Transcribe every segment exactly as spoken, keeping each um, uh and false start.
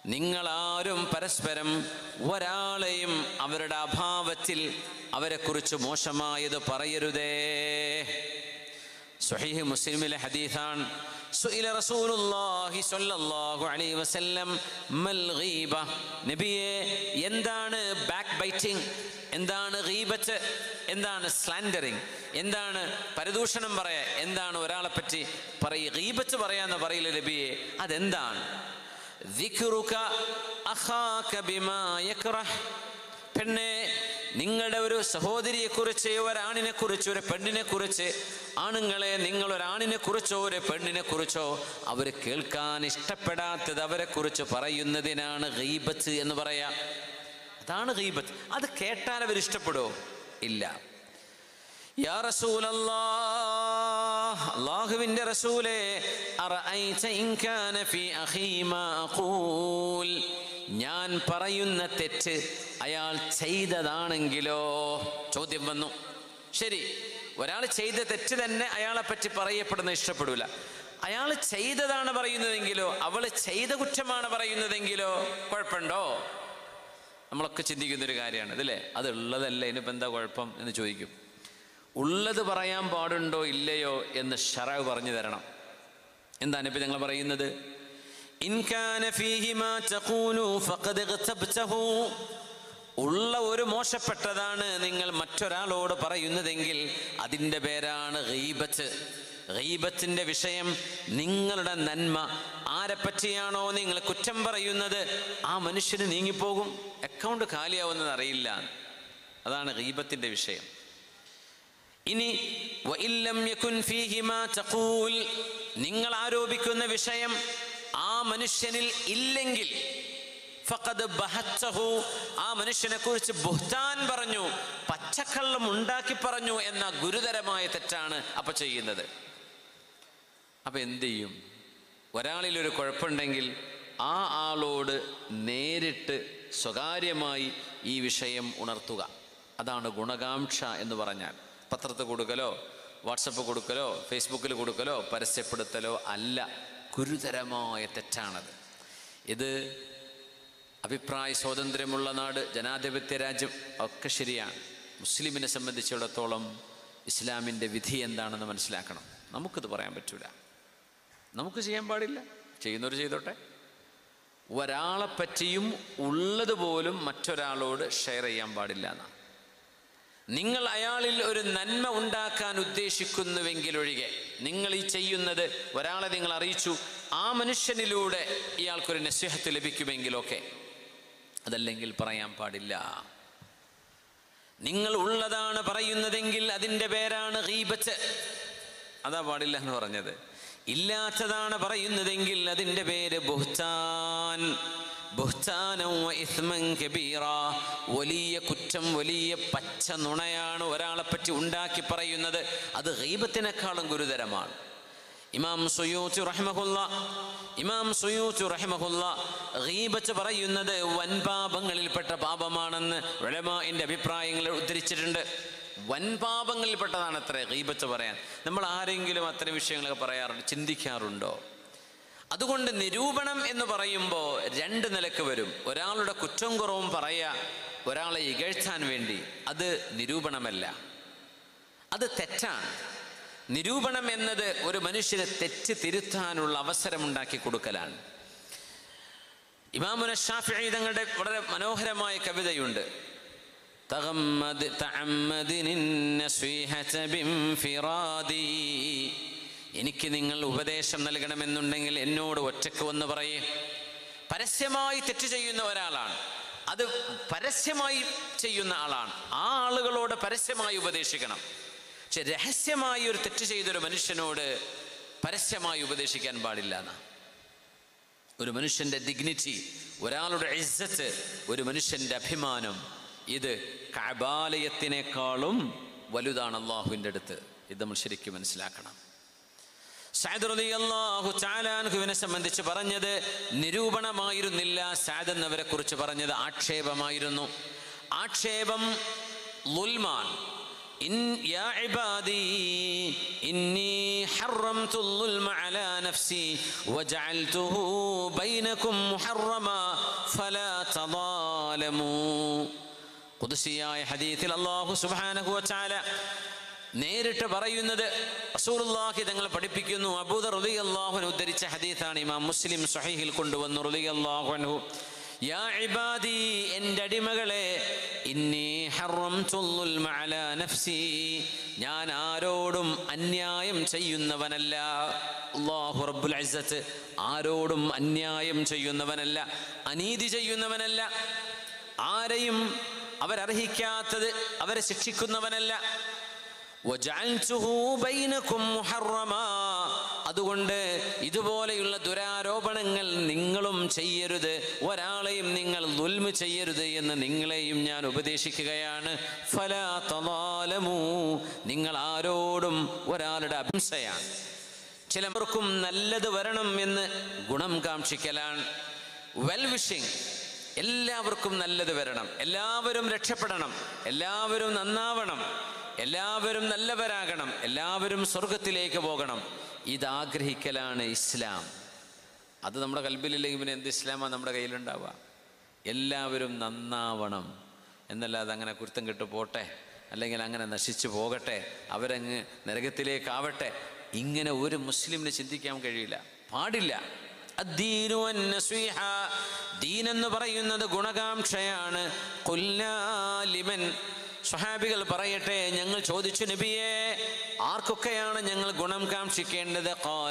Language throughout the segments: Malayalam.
നിങ്ങളാരും പരസ്പരം ഒരാളെയും അവരുടെ അഭാവത്തിൽ അവരെക്കുറിച്ച് മോശമായത് പറയരുതേ. സ്വഹീഹ് മുസ്ലിമിലെ ഹദീസാണ്. സുഇല റസൂലുള്ളാഹി സ്വല്ലല്ലാഹു അലൈഹി വസല്ലം മൽ ഗീബ, നബിയെ എന്താണ് ബാക്ക് ബൈറ്റിംഗ്, എന്താണ് ഗീബത്ത്, എന്താണ് സ്ലാൻഡറിങ്, എന്താണ് പരദൂഷണം പറയാ, എന്താണ് ഒരാളെ പറ്റി പറയ ഗീബത്ത് പറയാന്ന് പറയില്ല നബിയെ, അതെന്താണ്? ദിക്റുക അഖാക ബിമാ യക്റഹ്, പെണ്ണെ നിങ്ങളുടെ ഒരു സഹോദരിയെ കുറിച്ച്, ഒരാണിനെ കുറിച്ച്, ഒരു പെണ്ണിനെ കുറിച്ച്, ആണുങ്ങളെ നിങ്ങൾ ഒരാണിനെ കുറിച്ചോ ഒരു പെണ്ണിനെ കുറിച്ചോ അവർ കേൾക്കാൻ ഇഷ്ടപ്പെടാത്തത് അവരെ കുറിച്ച് പറയുന്നതിനാണ് ഗീബത്ത് എന്ന് പറയാ. അതാണ് ഗീബത്ത്. അത് കേട്ടാൽ അവർ ഇഷ്ടപ്പെടുമോ? ഇല്ല. യാ റസൂലല്ലാഹ്, അല്ലാഹുവിൻ്റെ റസൂലേ, അറഅയ്ത ഇൻ കാന ഫീ അഖീ മാ അഖൂൽ, ഞാൻ പറയുന്ന തെറ്റ് അയാൾ ചെയ്തതാണെങ്കിലോ? ചോദ്യം വന്നു. ശരി, ഒരാൾ ചെയ്ത തെറ്റ് തന്നെ അയാളെ പറ്റി പറയപ്പെടുന്ന ഇഷ്ടപ്പെടില്ല. അയാൾ ചെയ്തതാണ് പറയുന്നതെങ്കിലോ, അവൾ ചെയ്ത കുറ്റമാണ് പറയുന്നതെങ്കിലോ കുഴപ്പമുണ്ടോ? നമ്മളൊക്കെ ചിന്തിക്കുന്നൊരു കാര്യമാണ് ഇതല്ലേ. അതുള്ളതല്ല, ഇനിയിപ്പോൾ എന്താ കുഴപ്പം എന്ന് ചോദിക്കും. ഉള്ളത് പറയാൻ പാടുണ്ടോ ഇല്ലയോ എന്ന് ശറഅ് പറഞ്ഞു തരണം. എന്താണ് ഇപ്പം ഞങ്ങൾ പറയുന്നത്? ഇൻ കാന ഫീഹി മാ തഖൂലു ഫഖദ് ഇഗ്തബ്തഹു, ഉള്ള ഒരു മോശപ്പെട്ടതാണ് നിങ്ങൾ മറ്റൊരാളോട് പറയുന്നതെങ്കിൽ അതിൻ്റെ പേരാണ് ഗീബത്ത്. ഗീബത്തിൻ്റെ വിഷയം നിങ്ങളുടെ നന്മ, ആരെപ്പറ്റിയാണോ നിങ്ങൾ കുറ്റം പറയുന്നത് ആ മനുഷ്യന് നീങ്ങിപ്പോകും, അക്കൗണ്ട് കാലിയാവുന്നത് അറിയില്ല. അതാണ് ഗീബത്തിൻ്റെ വിഷയം. ഇനി വഇല്ലം യകുൻ ഫീഹി മാ തഖൂൽ, നിങ്ങൾ ആരോപിക്കുന്ന വിഷയം ആ മനുഷ്യനിൽ ഇല്ലെങ്കിൽ ഫഖദ് ബഹത്തഹു, ആ മനുഷ്യനെ കുറിച്ച് ബുഹ്താൻ പറഞ്ഞു, പച്ചക്കള്ളം ഉണ്ടാക്കി പറഞ്ഞു എന്ന ഗുരുതരമായ തെറ്റാണ് അപ്പൊ ചെയ്യുന്നത്. അപ്പൊ എന്ത് ചെയ്യും? ഒരാളിലൊരു കുഴപ്പമുണ്ടെങ്കിൽ ആ ആളോട് നേരിട്ട് സ്വകാര്യമായി ഈ വിഷയം ഉണർത്തുക. അതാണ് ഗുണകാംക്ഷ എന്ന് പറഞ്ഞാൽ. പത്രത്തിൽ കൊടുക്കലോ വാട്സപ്പ് കൊടുക്കലോ ഫേസ്ബുക്കിൽ കൊടുക്കലോ പരസ്യപ്പെടുത്തലോ അല്ല, ഗുരുതരമായ തെറ്റാണത്. ഇത് അഭിപ്രായ സ്വാതന്ത്ര്യമുള്ള നാട്, ജനാധിപത്യ രാജ്യം ഒക്കെ ശരിയാണ്. മുസ്ലിമിനെ സംബന്ധിച്ചിടത്തോളം ഇസ്ലാമിൻ്റെ വിധി എന്താണെന്ന് മനസ്സിലാക്കണം. നമുക്കിത് പറയാൻ പറ്റൂല, നമുക്ക് ചെയ്യാൻ പാടില്ല, ചെയ്യുന്നവർ ചെയ്തോട്ടെ. ഒരാളെപ്പറ്റിയും ഉള്ളതുപോലും മറ്റൊരാളോട് ഷെയർ ചെയ്യാൻ പാടില്ല എന്നാണ്. നിങ്ങൾ അയാളിൽ ഒരു നന്മ ഉണ്ടാക്കാൻ ഉദ്ദേശിക്കുന്നുവെങ്കിലൊഴികെ, നിങ്ങൾ ഈ ചെയ്യുന്നത് ഒരാളെ നിങ്ങൾ അറിയിച്ചു, ആ മനുഷ്യനിലൂടെ ഇയാൾക്കൊരു നസ്വഹത്ത് ലഭിക്കുമെങ്കിലൊക്കെ, അതല്ലെങ്കിൽ പറയാൻ പാടില്ല. നിങ്ങൾ ഉള്ളതാണ് പറയുന്നതെങ്കിൽ അതിൻ്റെ പേരാണ് ഗീബത്ത്, അതാ പാടില്ല എന്ന് പറഞ്ഞത്. ഇല്ലാത്തതാണ് പറയുന്നതെങ്കിൽ അതിൻ്റെ പേര് ബുഹ്താൻ. ബുഹ്താനം വ ഇസ്മൻ കബീറ, വലിയ കുറ്റം, വലിയ പച്ച നുണയാണ് ഒരാളെപ്പറ്റി ഉണ്ടാക്കി പറയുന്നത്. അത് ഗീബത്തിനേക്കാളും ഗുരുതരമാണ്. ഇമാം സുയൂത്തി റഹിമഹുല്ല ഇമാം സുയൂത്തി റഹിമഹുല്ല ഗീബത്ത് പറയുന്നത് വൻപാപങ്ങളിൽപ്പെട്ട പാപമാണെന്ന് ഉലമാഇന്റെ അഭിപ്രായങ്ങൾ ഉദ്ധരിച്ചിട്ടുണ്ട്. വൻപാപങ്ങളിൽപ്പെട്ടതാണ് അത്ര ഗീബത്ത് പറയാൻ. നമ്മൾ ആരെങ്കിലും അത്തരം വിഷയങ്ങളൊക്കെ പറയാറുണ്ട്, ചിന്തിക്കാറുണ്ടോ? അതുകൊണ്ട് നിരൂപണം എന്ന് പറയുമ്പോൾ രണ്ട് നിലക്ക് വരും. ഒരാളുടെ കുറ്റം കുറവും പറയുക, ഒരാളെ ഇകഴ്ത്താൻ വേണ്ടി, അത് നിരൂപണമല്ല, അത് തെറ്റാണ്. നിരൂപണം എന്നത് ഒരു മനുഷ്യന് തെറ്റ് തിരുത്താനുള്ള അവസരമുണ്ടാക്കി കൊടുക്കലാണ്. ഇമാമുന ശാഫിഈ തങ്ങളുടെ വളരെ മനോഹരമായ കവിതയുണ്ട്. തഗമ്മദ് തഅമ്മദിൻ നസ്വീഹത ബിൻഫിറാദി, എനിക്ക് നിങ്ങൾ ഉപദേശം നൽകണമെന്നുണ്ടെങ്കിൽ എന്നോട് ഒറ്റക്ക് വന്ന് പറയേ. പരസ്യമായി തെറ്റ് ചെയ്യുന്ന ഒരാളാണ്, അത് പരസ്യമായി ചെയ്യുന്ന ആളാണ്, ആ ആളുകളോട് പരസ്യമായി ഉപദേശിക്കണം. പക്ഷെ രഹസ്യമായി ഒരു തെറ്റ് ചെയ്തൊരു മനുഷ്യനോട് പരസ്യമായി ഉപദേശിക്കാൻ പാടില്ല എന്നാ. ഒരു മനുഷ്യൻ്റെ ഡിഗ്നിറ്റി, ഒരാളുടെ ഇസ്സത്ത്, ഒരു മനുഷ്യൻ്റെ അഭിമാനം, ഇത് കഅബാലയത്തിനേക്കാളും വലുതാണ് അള്ളാഹുവിൻ്റെ അടുത്ത്. ഇത് നമ്മൾ ശരിക്കും മനസ്സിലാക്കണം. സഅദ് റളിയല്ലാഹു തആല അൻഹുവിനെ സംബന്ധിച്ച് പറഞ്ഞത് നിരൂപണമായിരുന്നില്ല. സഅദ് എന്നവരെ കുറിച്ച് പറഞ്ഞത് ആക്ഷേപമായിരുന്നു. ആക്ഷേപം ളുൽമാൻ, ഇൻ യാ ഇബാദി ഇന്നി ഹറംതുൽ ളുൽമ അലാ നഫ്സി വജഅൽതുഹു ബൈനകും മുഹറമാ ഫലാ തദാലമൂ. ഖുദ്സിയായ ഹദീസിൽ അല്ലാഹു സുബ്ഹാനഹു വ തആല നേരിട്ട് പറയുന്നത് റസൂലുള്ളാഹി തങ്ങൾ പഠിപ്പിക്കുന്നു. അബൂദർ റളിയല്ലാഹു അൻഹു ഉദ്ധരിച്ച ഹദീസാണ്. ഇമാം മുസ്ലിം സ്വഹീഹിൽ കൊണ്ടുവന്നു. റളിയല്ലാഹു അൻഹു, യാ ഇബാദി, എൻ്റെ അടിമകളെ, ഇന്നി ഹറംതുൽ ളുൽമ അലാ നഫ്സി, ഞാൻ ആരോടും അന്യായം ചെയ്യുന്നവനല്ല. അല്ലാഹു റബ്ബുൽ ഇസ്സത്ത് ആരോടും അന്യായം ചെയ്യുന്നവനല്ല, അനീതി ചെയ്യുന്നവനല്ല, ആരെയും അവരർഹിക്കാത്തത് അവരെ ശിക്ഷിക്കുന്നവനല്ല. വജഅൽതുഹു ബൈനകും മുഹറമാ, അതുകൊണ്ട് ഇതുപോലെയുള്ള ദുരാരോപണങ്ങൾ നിങ്ങളും ചെയ്യരുത്, ഒരാളെയും നിങ്ങൾ ദുൽമ് ചെയ്യരുത് എന്ന് നിങ്ങളെയും ഞാൻ ഉപദേശിക്കുകയാണ്. ഫലാ തദാലമൂ, നിങ്ങൾ ആരോടും ഒരാളുടെ അഹിംസയാണ്. ചിലർക്കും നല്ലത് വരണം എന്ന് ഗുണം കാക്ഷിക്കലാണ്, വെൽ വിഷിങ്. എല്ലാവർക്കും നല്ലത് വരണം, എല്ലാവരും രക്ഷപ്പെടണം, എല്ലാവരും നന്നാവണം, എല്ലാവരും നല്ലവരാകണം, എല്ലാവരും സ്വർഗത്തിലേക്ക് പോകണം, ഇതാഗ്രഹിക്കലാണ് ഇസ്ലാം. അത് നമ്മുടെ കൽബിലില്ലെങ്കിൽ പിന്നെ എന്ത് ഇസ്ലാമാണ് നമ്മുടെ കയ്യിലുണ്ടാവുക? എല്ലാവരും നന്നാവണം എന്നല്ലാതെ അങ്ങനെ കുരുത്തം കെട്ടു പോട്ടെ, അല്ലെങ്കിൽ അങ്ങനെ നശിച്ചു പോകട്ടെ, അവരങ്ങ് നരകത്തിലേക്കാവട്ടെ, ഇങ്ങനെ ഒരു മുസ്ലിമിന് ചിന്തിക്കാൻ കഴിയില്ല, പാടില്ല. അദ്ദീനു അന്നസ്വീഹ, ദീൻ എന്ന് പറയുന്നത് ഗുണകാംക്ഷയാണ്. ഖുൽനാ ലിമൻ, സ്വഹാബികൾ പറയട്ടെ, ഞങ്ങൾ ചോദിച്ചു നബിയേ, ആർക്കൊക്കെയാണ് ഞങ്ങൾ ഗുണം കാക്ഷിക്കേണ്ടത്? ഖാല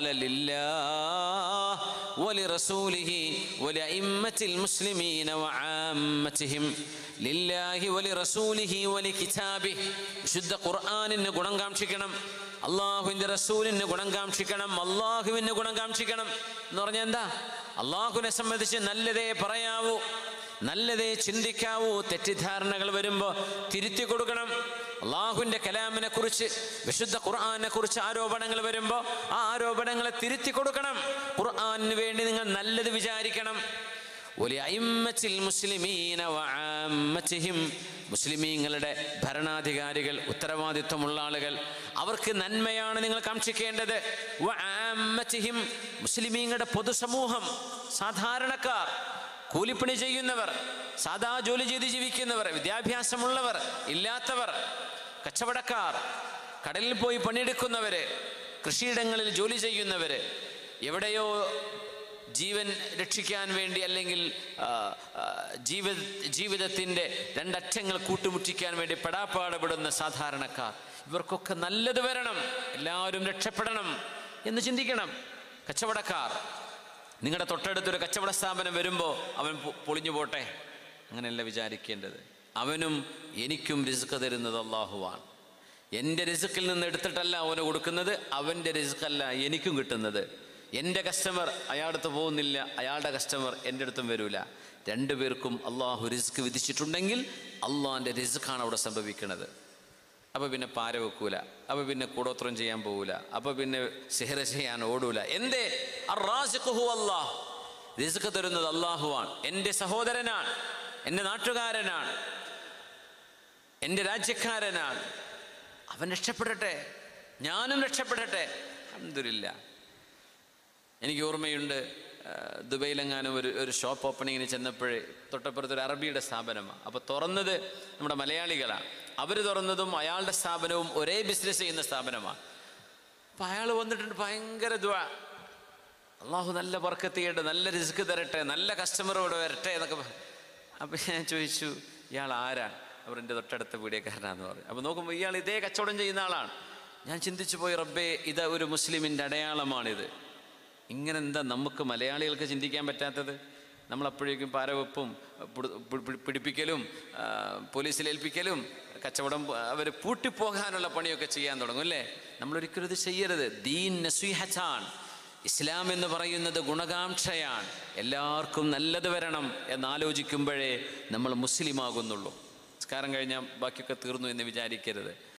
ലില്ലാഹ് വലിറസൂലിഹി വലിഅഇമ്മത്തിൽ മുസ്ലിമീന വആമ്മതിഹിം. ലില്ലാഹി വലിറസൂലിഹി വലികിതാബിഹി, വിശുദ്ധ ഖുർആനിന് ഗുണം കാക്ഷിക്കണം, അള്ളാഹുവിൻ്റെ റസൂലിന് ഗുണം കാക്ഷിക്കണം, അള്ളാഹുവിന് ഗുണം കാക്ഷിക്കണം എന്ന് പറഞ്ഞാൽ എന്താ? അള്ളാഹുവിനെ സംബന്ധിച്ച് നല്ലതേ പറയാവൂ, നല്ലതേ ചിന്തിക്കാവൂ. തെറ്റിദ്ധാരണകൾ വരുമ്പോൾ തിരുത്തി കൊടുക്കണം. അള്ളാഹുവിൻ്റെ കലാമിനെ കുറിച്ച്, വിശുദ്ധ ഖുർആനെ കുറിച്ച് ആരോപണങ്ങൾ വരുമ്പോൾ ആ ആരോപണങ്ങളെ തിരുത്തി കൊടുക്കണം. ഖുർആനിന് വേണ്ടി നിങ്ങൾ നല്ലത് വിചാരിക്കണം. വലിഅഇമ്മത്തിൽ മുസ്ലിമീന വആമ്മതിഹിം, മുസ്ലിമീങ്ങളുടെ ഭരണാധികാരികൾ, ഉത്തരവാദിത്വമുള്ള ആളുകൾ, അവർക്ക് നന്മയാണ് നിങ്ങൾ കാക്ഷിക്കേണ്ടത്. വആമ്മതിഹിം, മുസ്ലിമീങ്ങളുടെ പൊതുസമൂഹം, സാധാരണക്കാർ, കൂലിപ്പണി ചെയ്യുന്നവർ, സാധാ ജോലി ചെയ്ത് ജീവിക്കുന്നവർ, വിദ്യാഭ്യാസമുള്ളവർ, ഇല്ലാത്തവർ, കച്ചവടക്കാർ, കടലിൽ പോയി പണിയെടുക്കുന്നവര്, കൃഷിയിടങ്ങളിൽ ജോലി ചെയ്യുന്നവര്, എവിടെയോ ജീവൻ രക്ഷിക്കാൻ വേണ്ടി അല്ലെങ്കിൽ ജീവിത ജീവിതത്തിൻ്റെ രണ്ടറ്റങ്ങൾ കൂട്ടുമുട്ടിക്കാൻ വേണ്ടി പെടാപ്പാടുപെടുന്ന സാധാരണക്കാർ, ഇവർക്കൊക്കെ നല്ലത് വരണം, എല്ലാവരും രക്ഷപ്പെടണം എന്ന് ചിന്തിക്കണം. കച്ചവടക്കാർ, നിങ്ങളുടെ തൊട്ടടുത്തൊരു കച്ചവട സ്ഥാപനം വരുമ്പോൾ അവൻ പൊളിഞ്ഞു പോട്ടെ, അങ്ങനെയല്ല വിചാരിക്കേണ്ടത്. അവനും എനിക്കും റിസ്ക് തരുന്നത് അള്ളാഹുവാണ്. എൻ്റെ റിസ്ക്കിൽ നിന്ന് എടുത്തിട്ടല്ല അവന് കൊടുക്കുന്നത്, അവൻ്റെ റിസ്ക്കല്ല എനിക്കും കിട്ടുന്നത്. എൻ്റെ കസ്റ്റമർ അയാളുടെ അടുത്ത് പോകുന്നില്ല, അയാളുടെ കസ്റ്റമർ എൻ്റെ അടുത്തും വരില്ല. രണ്ടുപേർക്കും അള്ളാഹു റിസ്ക് വിധിച്ചിട്ടുണ്ടെങ്കിൽ അള്ളാഹിൻ്റെ റിസ്ക്കാണ് അവിടെ സംഭവിക്കുന്നത്. അപ്പോൾ പിന്നെ പാര വെക്കൂല, അപ്പോൾ പിന്നെ കൂടോത്രം ചെയ്യാൻ പോകൂല, അപ്പോൾ പിന്നെ സിഹ്ർ ചെയ്യാൻ ഓടൂല. എന്തേ? അർ-റാസിഖു ഹുവ അല്ലാഹ്, റിസ്ക് തരുന്നത് അള്ളാഹുവാണ്. എൻ്റെ സഹോദരനാണ്, എൻ്റെ നാട്ടുകാരനാണ്, എൻ്റെ രാജ്യക്കാരനാണ്, അവൻ രക്ഷപ്പെടട്ടെ, ഞാനും രക്ഷപ്പെടട്ടെ. അൽഹംദുലില്ലാഹ്. എനിക്ക് ഓർമ്മയുണ്ട്, ദുബൈയിലെങ്ങാനും ഒരു ഒരു ഷോപ്പ് ഓപ്പണിങ്ങിന് ചെന്നപ്പോഴേ തൊട്ടപ്പുറത്തൊരു അറബിയുടെ സ്ഥാപനമാണ്. അപ്പോൾ തുറന്നത് നമ്മുടെ മലയാളികളാണ്. അവർ തുറന്നതും അയാളുടെ സ്ഥാപനവും ഒരേ ബിസിനസ് ചെയ്യുന്ന സ്ഥാപനമാണ്. അപ്പം അയാൾ വന്നിട്ടുണ്ട്, ഭയങ്കര ദുആ, അള്ളാഹു നല്ല ബർക്കത്ത് ചെയ്യട്ടെ, നല്ല റിസ്ക് തരട്ടെ, നല്ല കസ്റ്റമറോട് വരട്ടെ എന്നൊക്കെ. അപ്പം ഞാൻ ചോദിച്ചു, ഇയാൾ ആരാണ്? അവർ എൻ്റെ തൊട്ടടുത്ത പീടിയക്കാരനാന്ന് പറഞ്ഞു. അപ്പോൾ നോക്കുമ്പോൾ ഇയാൾ ഇതേ കച്ചവടം ചെയ്യുന്ന ആളാണ്. ഞാൻ ചിന്തിച്ചു പോയി, റബ്ബേ, ഇത് ഒരു മുസ്ലിമിൻ്റെ അടയാളമാണിത്. ഇങ്ങനെ എന്താ നമുക്ക് മലയാളികൾക്ക് ചിന്തിക്കാൻ പറ്റാത്തത്? നമ്മളപ്പോഴേക്കും പാരവെപ്പും പിടിപ്പിക്കലും പോലീസിലേൽപ്പിക്കലും കച്ചവടം അവർ പൂട്ടിപ്പോകാനുള്ള പണിയൊക്കെ ചെയ്യാൻ തുടങ്ങും അല്ലേ? നമ്മളൊരിക്കലും ഇത് ചെയ്യരുത്. ദീൻ നസീഹത്താണ്. ഇസ്ലാം എന്ന് പറയുന്നത് ഗുണകാംക്ഷയാണ്. എല്ലാവർക്കും നല്ലത് വരണം എന്നാലോചിക്കുമ്പോഴേ നമ്മൾ മുസ്ലിമാകുന്നുള്ളൂ. നിസ്കാരം കഴിഞ്ഞാൽ ബാക്കിയൊക്കെ തീർന്നു എന്ന് വിചാരിക്കരുത്.